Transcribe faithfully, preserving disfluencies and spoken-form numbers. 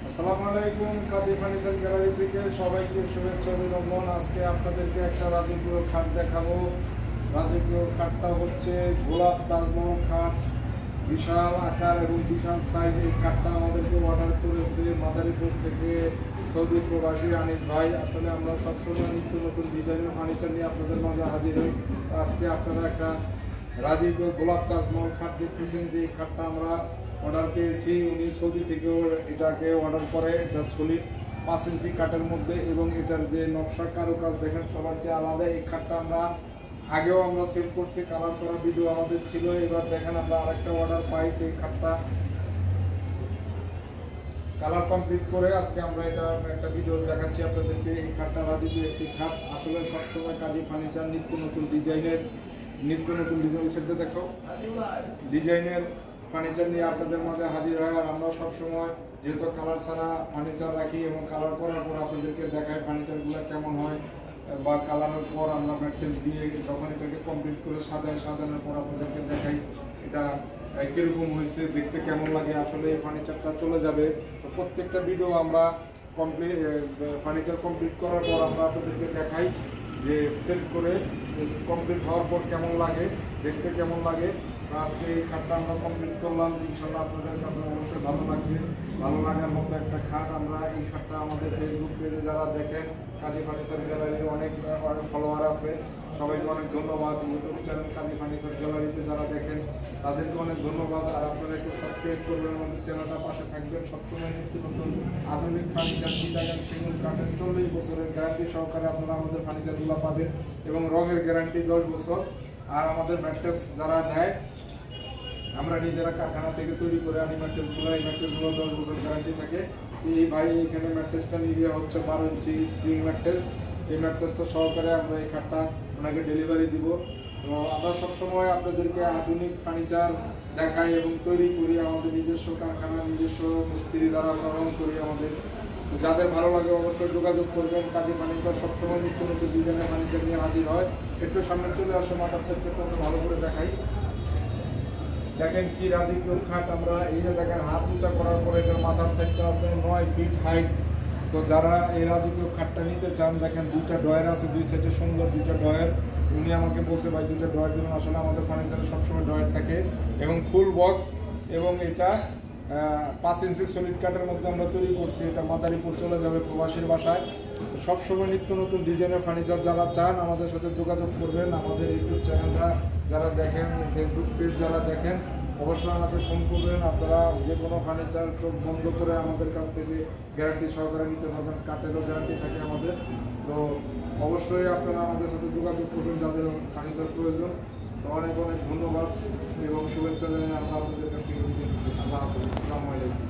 আসসালামু আলাইকুম। কাজী furniture gallery থেকে সবাইকে শুভেচ্ছা অভিনন্দন। আজকে আপনাদেরকে একটা রাজকীয় খাট দেখাবো। রাজকীয় খাটটা হচ্ছে গোলাপ তাজমহল খাট, বিশাল আকার এবং বিশাল সাইজ। এই খাটটা আমাদেরকে অর্ডার করেছে মাদারীপুর থেকে সৌদি প্রবাসী আনিস ভাই। আসলে আমরা সবসময় নিত্য নতুন ডিজাইনের ফার্নিচার নিয়ে আপনাদের মাঝে হাজির হই। আজকে আপনারা একটা রাজকীয় গোলাপ তাজমহল খাট দেখতেছেন, যে এই খাটটা আমরা অর্ডার পেয়েছি। উনি সৌদি থেকেও এটাকে অর্ডার করে। এটা সলিড পাঁচ ইঞ্চি কাঠের মধ্যে, এবং এটার যে নকশা কারুকাজ দেখেন সবার চেয়ে আলাদা। এই খাটটা আমরা আগেও আমরা সেল করছি, কালার করা ভিডিও আমাদের ছিল। এবার দেখেন আমরা আরেকটা অর্ডার পাই। এই খাটটা কালার কমপ্লিট করে আজকে আমরা এটা একটা ভিডিও দেখাচ্ছি আপনাদেরকে। এই খাটটা রাজকীয় একটি খাট। আসলে সবসময় কাজী ফার্নিচার নিত্য নতুন ডিজাইনের নিত্য নতুন ডিজাইন সেটে দেখো ডিজাইনের ফার্নিচার নিয়ে আপনাদের মাঝে হাজির হয়। আর আমরা সবসময় যেহেতু কালার ছাড়া ফার্নিচার রাখি এবং কালার করার পর আপনাদেরকে দেখাই ফার্নিচারগুলো কেমন হয়, বা কালারের পর আমরা ম্যাট্রেস দিয়ে যখন এটাকে কমপ্লিট করে সাজাই, সাজানোর পর আপনাদেরকে দেখাই এটা কীরকম হয়েছে, দেখতে কেমন লাগে। আসলে এই ফার্নিচারটা চলে যাবে, তো প্রত্যেকটা ভিডিও আমরা কমপ্লিট ফার্নিচার কমপ্লিট করার পর আমরা আপনাদেরকে দেখাই যে সেট করে কমপ্লিট হওয়ার পর কেমন লাগে, দেখতে কেমন লাগে। আজকে এই খাটটা আমরা কমপ্লিট করলাম, ইনশাল্লাহ আপনাদের কাছে অবশ্যই ভালো লাগবে। ভালো লাগার মতো একটা খাট। আমরা এই খাটটা আমাদের ফেসবুক পেজে যারা দেখেন, কাজী ফার্নিচার গ্যালারির অনেক অনেক ফলোয়ার আছে, সবাইকে অনেক ধন্যবাদ। ইউটিউব চ্যানেল কাজী ফার্নিচার গ্যালারিতে যারা দেখেন তাদেরকে অনেক ধন্যবাদ। আর আপনারা একটু সাবস্ক্রাইব করবেন, আমাদের চ্যানেলটা পাশে থাকবেন। সবসময় নিত্য নতুন আধুনিক ফার্নিচার, চিটাগাং সেগুন কাঠের চল্লিশ বছরের গ্যারান্টি সহকারে আপনারা আমাদের ফার্নিচারগুলো পাবেন, এবং রঙের গ্যারান্টি দশ বছর। আর আমাদের ম্যাট্রেস যারা নেয়, আমরা নিজেরা কারখানা থেকে তৈরি করে আনি ম্যাট্রেসগুলো। এই ম্যাট্রেসগুলো দশ বছর গ্যারান্টি থাকে। এই ভাই এখানে ম্যাট্রেসটা নিয়ে হচ্ছে বারো ইঞ্চি স্প্রিং ম্যাট্রেস। এই ম্যাট্রেসটা সহকারে আমরা এই খাটটা ওনাকে ডেলিভারি দিব। তো আমরা সবসময় আপনাদেরকে আধুনিক ফার্নিচার দেখাই এবং তৈরি করি। আমাদের নিজস্ব কারখানা, নিজস্ব মিস্ত্রি দ্বারা আমরা রং করি। আমাদের যাদের ভালো লাগে অবশ্যই যোগাযোগ করবেন। কাজী ফার্নিচার সবসময় নিত্য নতুন ডিজাইনের ফার্নিচার নিয়ে হাজির হয়। একটু সামনে চলে আসো, মাথার সেটটা আমরা ভালো করে দেখাই। দেখেন কি রাজকীয় খাট। আমরা এই যে দেখেন হাত উঁচা করার পরে এটার মাথার সাইডটা আছে নয় ফিট হাইট। তো যারা এই রাজকীয় খাটটা নিতে চান, দেখেন দুইটা ডয়ার আছে, দুই সাইডে সুন্দর দুইটা ডয়ার। উনি আমাকে বলছে ভাই দুইটা ডয়ার দিবেন। আসলে আমাদের ফার্নিচারে সবসময় ডয়ার থাকে, এবং ফুল বক্স। এবং এটা পাঁচ ইঞ্চি সলিড কাঠের মধ্যে আমরা তৈরি করছি। এটা মাদারীপুর চলে যাবে প্রবাসীর বাসায়। সবসময় নিত্য নতুন ডিজাইনের ফার্নিচার যারা চান আমাদের সাথে যোগাযোগ করবেন। আমাদের ইউটিউব চ্যানেলটা যারা দেখেন, ফেসবুক পেজ যারা দেখেন, অবশ্যই আমাকে ফোন করবেন। আপনারা যে কোনো ফার্নিচার চোখ বন্ধ করে আমাদের কাছ থেকে গ্যারান্টি সহকারে নিতে পারবেন। কাঠেরও গ্যারান্টি থাকে আমাদের। তো অবশ্যই আপনারা আমাদের সাথে যোগাযোগ করবেন যাদের ফার্নিচার প্রয়োজন। তো অনেক অনেক ধন্যবাদ এবং শুভেচ্ছা জানিয়ে আমরা আপনাদের কাছ থেকে বিদায় নিচ্ছি। আল্লাহ হাফেজ। আসসালামু আলাইকুম।